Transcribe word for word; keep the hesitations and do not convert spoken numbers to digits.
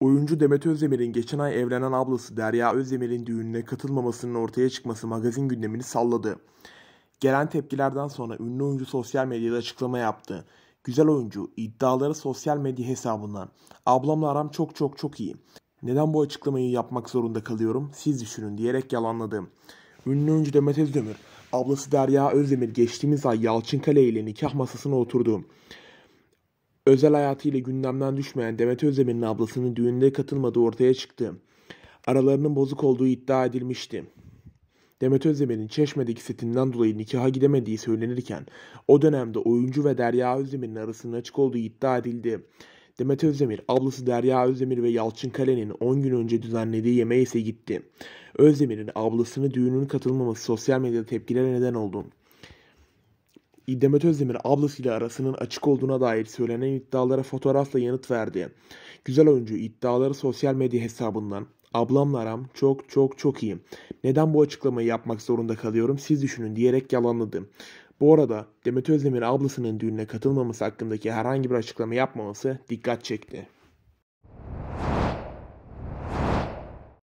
Oyuncu Demet Özdemir'in geçen ay evlenen ablası Derya Özdemir'in düğününe katılmamasının ortaya çıkması magazin gündemini salladı. Gelen tepkilerden sonra ünlü oyuncu sosyal medyada açıklama yaptı. Güzel oyuncu iddiaları sosyal medya hesabından "Ablamla aram çok çok çok iyi. Neden bu açıklamayı yapmak zorunda kalıyorum? Siz düşünün" diyerek yalanladı. Ünlü oyuncu Demet Özdemir, ablası Derya Özdemir geçtiğimiz ay Yalçınkale ile nikah masasına oturdu. Özel hayatıyla gündemden düşmeyen Demet Özdemir'in ablasının düğünde katılmadığı ortaya çıktı. Aralarının bozuk olduğu iddia edilmişti. Demet Özdemir'in Çeşme'deki setinden dolayı nikaha gidemediği söylenirken o dönemde oyuncu ve Derya Özdemir'in arasının açık olduğu iddia edildi. Demet Özdemir, ablası Derya Özdemir ve Yalçınkale'nin on gün önce düzenlediği yemeğe ise gitti. Özdemir'in ablasının düğünün katılmaması sosyal medyada tepkilere neden oldu. Demet Özdemir ablasıyla arasının açık olduğuna dair söylenen iddialara fotoğrafla yanıt verdi. Güzel oyuncu iddiaları sosyal medya hesabından "Ablamla aram çok çok çok iyi. Neden bu açıklamayı yapmak zorunda kalıyorum? Siz düşünün" diyerek yalanladı. Bu arada Demet Özdemir ablasının düğününe katılmaması hakkındaki herhangi bir açıklama yapmaması dikkat çekti.